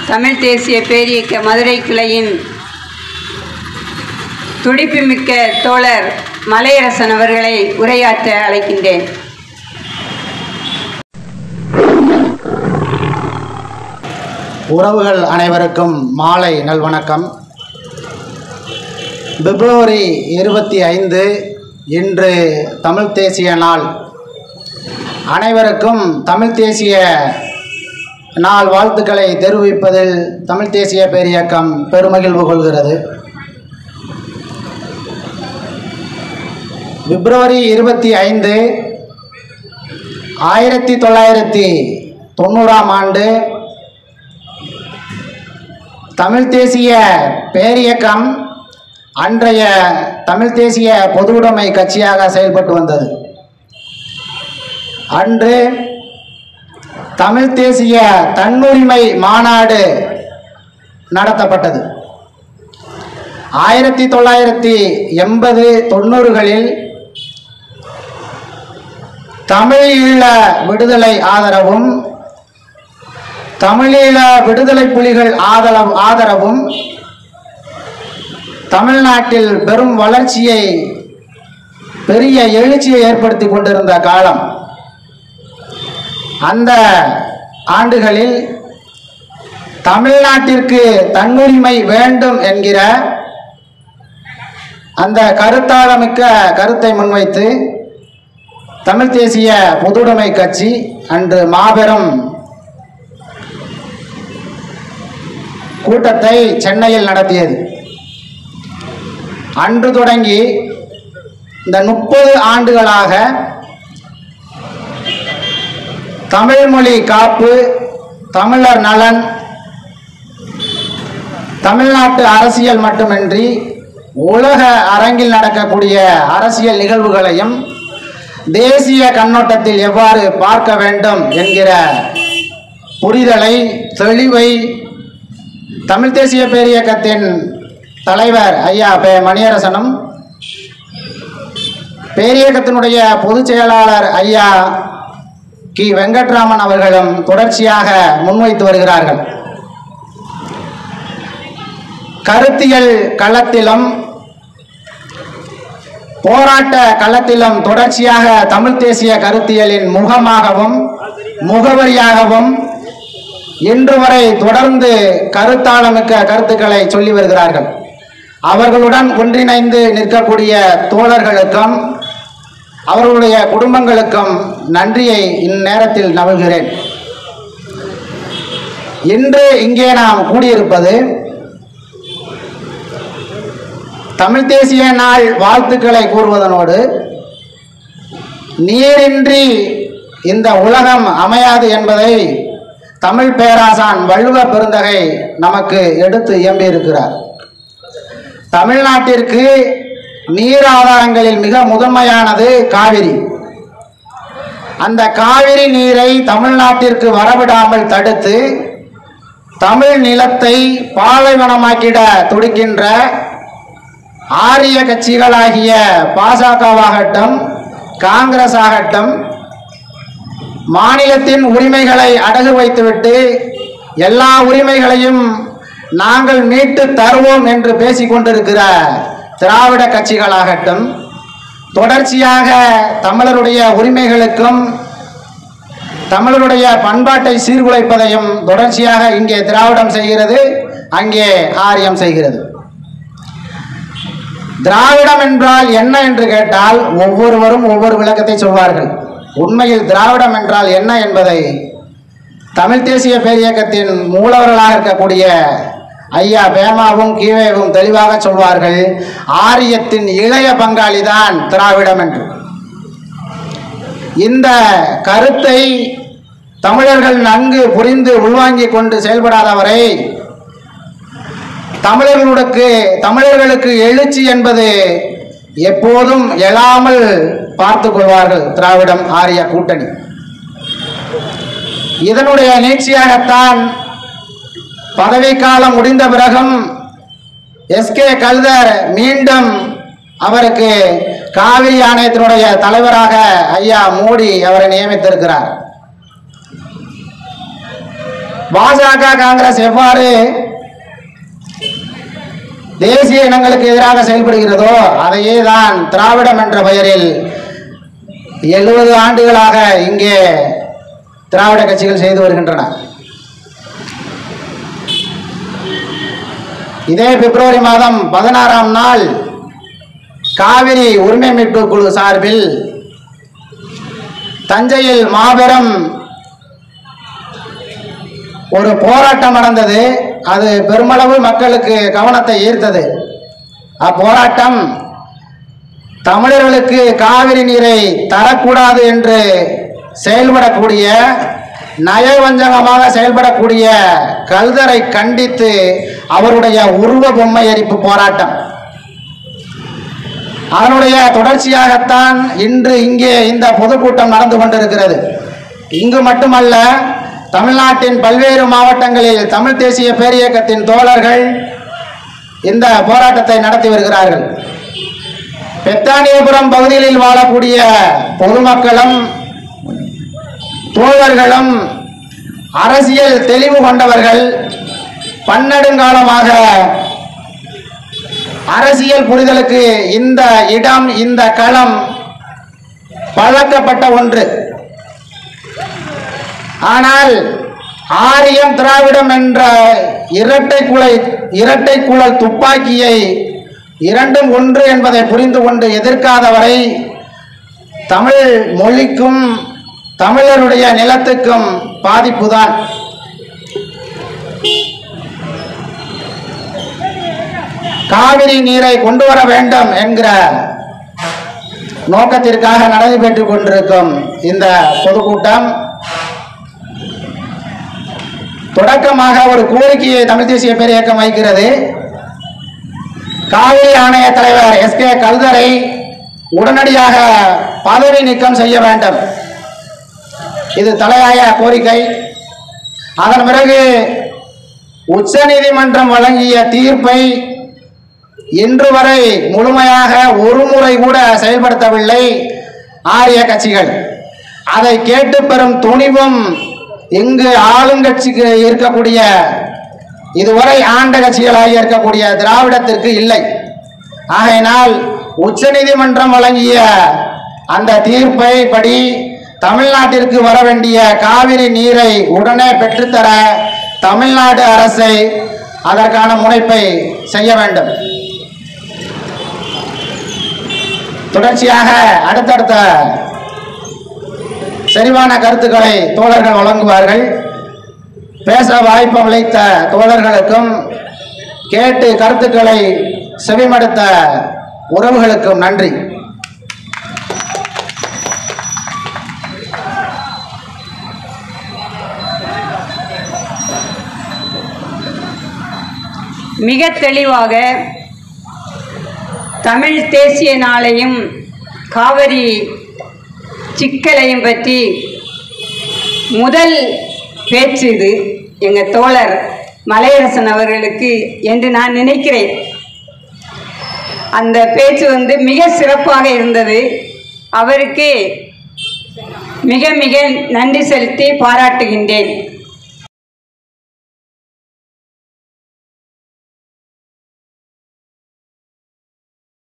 தமிழ் தேசிய பேரியக்க மதுரை கிளையின் துடிப்புமிக்க தோழர் மலையரசன் அவர்களை உரையாற்ற அழைக்கின்றேன். உறவுகள் அனைவருக்கும் மாலை நல்வணக்கம். பிப்ரவரி 25 இன்று தமிழ் தேசிய நாள். அனைவருக்கும் தமிழ் தேசிய நாள் வாழ்த்துக்களை தெரிவிப்பதில் தமிழ் தேசிய பேரியக்கம் பெருமகிழ்வு கொள்கிறது. பிப்ரவரி 25 1990ஆம் ஆண்டு தமிழ் தேசிய பேரியக்கம் அன்றைய தமிழ் தேசிய பொதுவுடைமை கட்சியாக செயல்பட்டு வந்தது. அன்று தமிழ் தேசிய தன்னுரிமை மாநாடு நடத்தப்பட்டது. 1980-90களில் தமிழீழ விடுதலை ஆதரவும் தமிழீழ விடுதலை புலிகள் ஆதரவும் தமிழ்நாட்டில் பெரும் வளர்ச்சியை பெரிய எழுச்சியை ஏற்படுத்தி கொண்டிருந்த காலம். அந்த ஆண்டுகளில் தமிழ்நாட்டிற்கு தன்னுரிமை வேண்டும் என்கிற அந்த கருத்தாளமிக்க கருத்தை முன்வைத்து தமிழ் தேசிய பொதுவுடைமை கட்சி அன்று மாபெரும் கூட்டத்தை சென்னையில் நடத்தியது. அன்று தொடங்கி இந்த 30 ஆண்டுகளாக தமிழ் மொழி காப்பு, தமிழர் நலன், தமிழ்நாட்டு அரசியல் மட்டுமின்றி உலக அரங்கில் நடக்கக்கூடிய அரசியல் நிகழ்வுகளையும் தேசிய கண்ணோட்டத்தில் எவ்வாறு பார்க்க வேண்டும் என்கிற புரிதலை, தெளிவை தமிழ் தேசிய பேரியக்கத்தின் தலைவர் ஐயா மணியரசனும் பேரியக்கத்தினுடைய பொதுச் செயலாளர் ஐயா கி வெங்கட்ராமன் அவர்களும் தொடர்ச்சியாக முன்வைத்து வருகிறார்கள். கருத்தியல் களத்திலும் போராட்ட களத்திலும் தொடர்ச்சியாக தமிழ் தேசிய கருத்தியலின் முகமாகவும் முகவரியாகவும் இன்று வரை தொடர்ந்து கருத்தாளமிக்க கருத்துக்களை சொல்லி வருகிறார்கள். அவர்களுடன் ஒன்றிணைந்து நிற்கக்கூடிய தோழர்களுக்கும் அவர்களுடைய குடும்பங்களுக்கும் நன்றியை இந்நேரத்தில் நல்கிறேன். இன்று இங்கே நாம் கூடியிருப்பது தமிழ் தேசிய நாள் வாழ்த்துக்களை கூறுவதனோடு நீரின்றி இந்த உலகம் அமையாது என்பதை தமிழ் பேராசான் வள்ளுவ பெருந்தகை நமக்கு எடுத்து இயம்பியிருக்கிறார். தமிழ்நாட்டிற்கு நீர் ஆதாரங்களில் மிக முதன்மையானது காவிரி. அந்த காவிரி நீரை தமிழ்நாட்டிற்கு வரவிடாமல் தடுத்து தமிழ் நிலத்தை பாலைவனமாக்கிட துடிக்கின்ற ஆரிய கட்சிகளாகிய பாஜகவாகட்டும் காங்கிரஸ் ஆகட்டும் மாநிலத்தின் உரிமைகளை அடகு வைத்துவிட்டு எல்லா உரிமைகளையும் நாங்கள் மீட்டு தருவோம் என்று பேசிக்கொண்டிருக்கிற திராவிட கட்சிகளாகட்டும் தொடர்ச்சியாக தமிழருடைய உரிமைகளுக்கும் தமிழருடைய பண்பாட்டை சீர்குலைப்பதையும் தொடர்ச்சியாக இங்கே திராவிடம் செய்கிறது, அங்கே ஆரியம் செய்கிறது. திராவிடம் என்றால் என்ன என்று கேட்டால் ஒவ்வொருவரும் ஒவ்வொரு விளக்கத்தை சொல்வார்கள். உண்மையில் திராவிடம் என்றால் என்ன என்பதை தமிழ் தேசிய பேரியக்கத்தின் மூலவர்களாக இருக்கக்கூடிய ஐயா பேமாவும் கீவேவும் தெளிவாக சொல்வார்கள். ஆரியத்தின் இளைய பங்காளி தான் திராவிடம் என்று. இந்த கருத்தை தமிழர்கள் நன்கு புரிந்து உள்வாங்கிக் கொண்டு செயல்படாதவரை தமிழர்களுக்கு எழுச்சி என்பது எப்போதும் எழாமல் பார்த்துக் கொள்வார்கள் திராவிடம் ஆரிய கூட்டணி. இதனுடைய நீட்சியாகத்தான் பதவிக்காலம் முடிந்த பிறகும் எஸ்கே கல்தர் மீண்டும் அவருக்கு காவிரி ஆணையத்தினுடைய தலைவராக ஐயா மோடி அவரை நியமித்திருக்கிறார். பாஜக காங்கிரஸ் எவ்வாறு தேசிய இனங்களுக்கு எதிராக செயல்படுகிறதோ அதையே தான் திராவிடம் என்ற பெயரில் 70 ஆண்டுகளாக இங்கே திராவிட கட்சிகள் செய்து வருகின்றன. இதே பிப்ரவரி மாதம் 16ஆம் நாள் காவிரி உரிமை மீட்பு குழு சார்பில் தஞ்சையில் மாபெரும் ஒரு போராட்டம் நடந்தது. அது பெருமளவு மக்களுக்கு கவனத்தை ஈர்த்தது. அப்போராட்டம் தமிழர்களுக்கு காவிரி நீரை தரக்கூடாது என்று செயல்படக்கூடிய, நயவஞ்சகமாக செயல்படக்கூடிய கல்தரை கண்டித்து அவருடைய உருவ பொம்மை எரிப்பு போராட்டம். அதனுடைய தொடர்ச்சியாகத்தான் இன்று இங்கே இந்த பொதுக்கூட்டம் நடந்து கொண்டிருக்கிறது. இங்கு மட்டுமல்ல, தமிழ்நாட்டின் பல்வேறு மாவட்டங்களில் தமிழ் தேசிய பேரியக்கத்தின் தோழர்கள் இந்த போராட்டத்தை நடத்தி வருகிறார்கள். பெத்தானியபுரம் பகுதிகளில் வாழக்கூடிய பொதுமக்களும் தோழர்களும் அரசியல் தெளிவு கொண்டவர்கள், பன்னெடுங்காலமாக அரசியல் புரிதலுக்கு இந்த இடம், இந்த களம் பழக்கப்பட்ட ஒன்று. ஆனால் ஆரியம் திராவிடம் என்ற இரட்டை குழல் துப்பாக்கியை இரண்டும் ஒன்று என்பதை புரிந்து கொண்டு எதிர்க்காதவரை தமிழ் மொழிக்கும் தமிழருடைய நிலத்துக்கும் பாதிப்புதான். காவிரி நீரை கொண்டு வர வேண்டும் என்கிற நோக்கத்திற்காக நடைபெற்றுக் கொண்டிருக்கும் இந்த பொதுக்கூட்டம் தொடக்கமாக ஒரு கோரிக்கையை தமிழ் தேசிய பேரியக்கம் வைக்கிறது. காவிரி ஆணைய தலைவர் எஸ்.கே. கல்தரை உடனடியாக பதவி நீக்கம் செய்ய வேண்டும். இது தலையாய கோரிக்கை. அதன் பிறகு உச்சநீதிமன்றம் வழங்கிய தீர்ப்பை இன்று வரை முழுமையாக ஒரு முறை கூட செயல்படுத்தவில்லை ஆரிய கட்சிகள். அதை கேட்டு பெறும் துணிவும் இங்கு ஆளுங்கட்சிக்கு இருக்கக்கூடிய, இதுவரை ஆண்ட கட்சிகளாக இருக்கக்கூடிய திராவிடத்திற்கு இல்லை. ஆகையினால் உச்சநீதிமன்றம் வழங்கிய அந்த தீர்ப்பை படி தமிழ்நாட்டிற்கு வர வேண்டிய காவிரி நீரை உடனே பெற்றுத்தர தமிழ்நாடு அரசை அதற்கான முனைப்பை செய்ய வேண்டும். தொடர்ச்சியாக அடுத்தடுத்த செறிவான கருத்துக்களை தோழர்கள் வழங்குவார்கள். பேச வாய்ப்பு அளித்த தோழர்களுக்கும் கேட்டு கருத்துக்களை செவிமடுத்த உறவுகளுக்கும் நன்றி. மிக தெளிவாக தமிழ் தேசிய நாளையும் காவிரி சிக்கலையும் பற்றி முதல் பேச்சு இது எங்கள் தோழர் மலையரசன் அவர்களுக்கு என்று நான் நினைக்கிறேன். அந்த பேச்சு மிக சிறப்பாக இருந்தது. அவருக்கு மிக மிக நன்றி செலுத்தி பாராட்டுகின்றேன்.